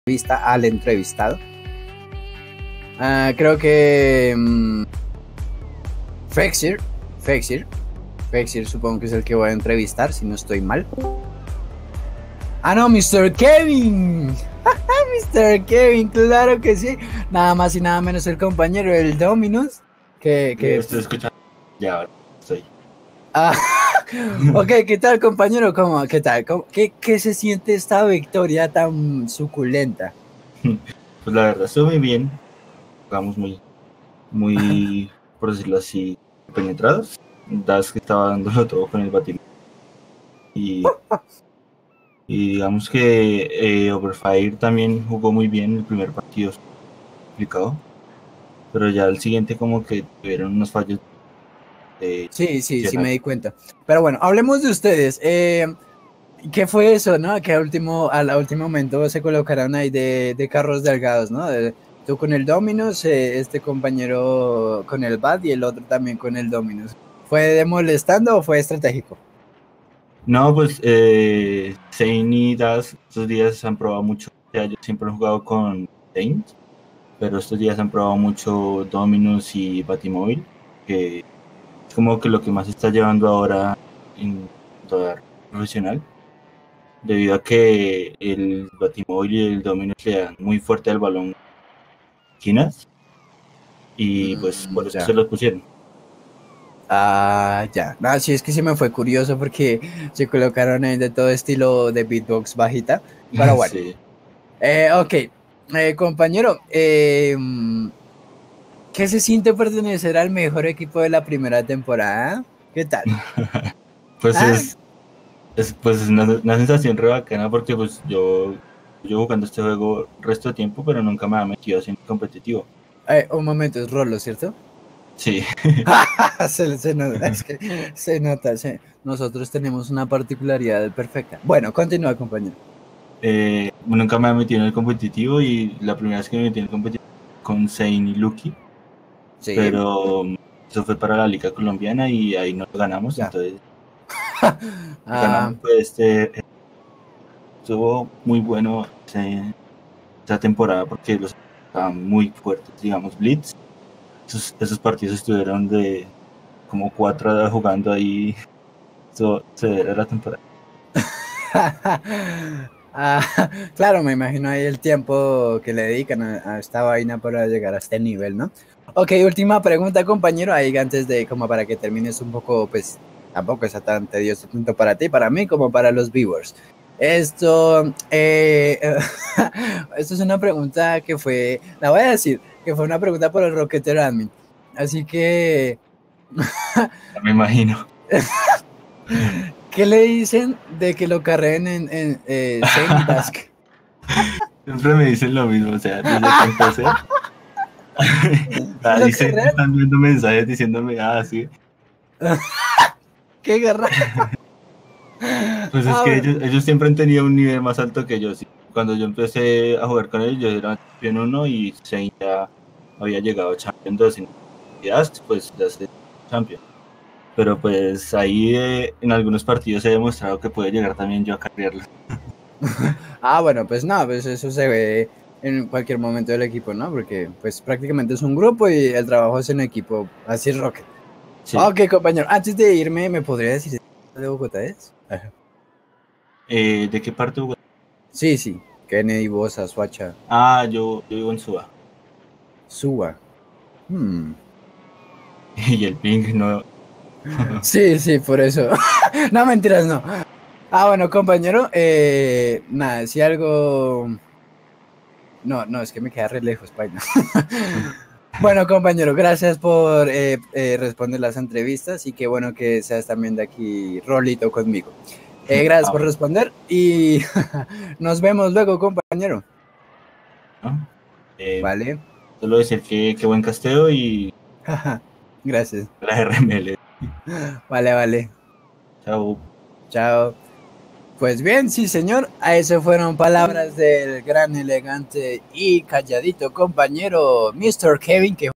entrevista al entrevistado. Creo que Fexir supongo que es el que voy a entrevistar, si no estoy mal. Ah, no, Mr. Kevin. Mr. Kevin, claro que sí. Nada más y nada menos el compañero del Dominus. Que... Estoy escuchando. Ya, ahora estoy. Ok, ¿qué tal, compañero? ¿Qué tal? ¿Qué se siente esta victoria tan suculenta? Pues la verdad, estuvo muy bien. Jugamos muy, por decirlo así, penetrados. Das que estaba dándolo todo con el batimento. Y digamos que Overfire también jugó muy bien el primer partido, complicado. Pero ya el siguiente como que tuvieron unos fallos. Sí, me di cuenta. Pero bueno, hablemos de ustedes. ¿Qué fue eso, no? Que al último momento se colocaron ahí de carros delgados, ¿no? Tú con el Dominus, este compañero con el Bad y el otro también con el Dominus. ¿Fue de molestando o fue estratégico? No, pues Zane y Das estos días han probado mucho. Ya, yo siempre he jugado con Zane, pero estos días han probado mucho Dominus y Batimóvil, que es como que lo que más está llevando ahora en toda profesional, debido a que el Batimóvil y el Dominus le dan muy fuerte al balón esquinas, y pues por eso se los pusieron. Ya. No, sí, es que sí me fue curioso porque se colocaron ahí de todo estilo de beatbox bajita. Pero bueno. Sí. Ok. Compañero, ¿qué se siente pertenecer al mejor equipo de la primera temporada? ¿Qué tal? Pues es una sensación re bacana porque pues yo jugando este juego el resto de tiempo, pero nunca me ha metido así en competitivo. Un momento, es Rolo, ¿cierto? Sí. se nota, es que se nota. Nosotros tenemos una particularidad perfecta. Bueno, continúa, compañero. Nunca me ha metido en el competitivo y la primera vez que me metí en el competitivo con Zane y Lucky. Sí. Pero eso fue para la Liga Colombiana y ahí no lo ganamos, ya. Entonces ganamos, pues estuvo muy bueno esa temporada porque los estaban muy fuertes, digamos, Blitz. Esos partidos estuvieron de como 4 horas jugando ahí. Eso era la temporada. Claro, me imagino ahí el tiempo que le dedican a esta vaina para llegar a este nivel, ¿no? Ok, última pregunta, compañero, ahí antes de como para que termines un poco, pues tampoco es tan tedioso tanto para ti, para mí, como para los viewers. Esto es una pregunta que fue, la voy a decir, que fue una pregunta por el Rocketeer Admin. Así que... Me imagino. ¿Qué le dicen de que lo carreen en Zane y Dusk? Siempre me dicen lo mismo, o sea, desde que empecé. Dicen, están viendo mensajes diciéndome, sí. ¡Qué garra! Pues es que ellos siempre han tenido un nivel más alto que yo. Cuando yo empecé a jugar con ellos, yo era Champion 1 y Zane ya había llegado a Champion 2 y Dusk, pues ya es Champion. Pero pues ahí en algunos partidos he demostrado que puede llegar también yo a carrearlo. Bueno, pues no, pues eso se ve en cualquier momento del equipo, ¿no? Porque pues prácticamente es un grupo y el trabajo es en equipo, así es Rocket. Sí. Ok, compañero, antes de irme, ¿me podría decir de Bogotá es? ¿De qué parte de Bogotá? Sí, Kennedy, Bosa, Suacha. Yo vivo en Suba. Suba. Y el ping no... Sí, por eso. No, mentiras, no. Bueno, compañero, nada, si algo... No, es que me queda re lejos, paina. Bueno, compañero, gracias por responder las entrevistas y qué bueno que seas también de aquí, Rolito, conmigo. Gracias por responder y nos vemos luego, compañero. Vale. Solo decir que buen casteo y... Gracias. La RML. Vale. Chao. Pues bien, sí, señor. Esas fueron palabras del gran, elegante y calladito compañero Mr. Kevin, que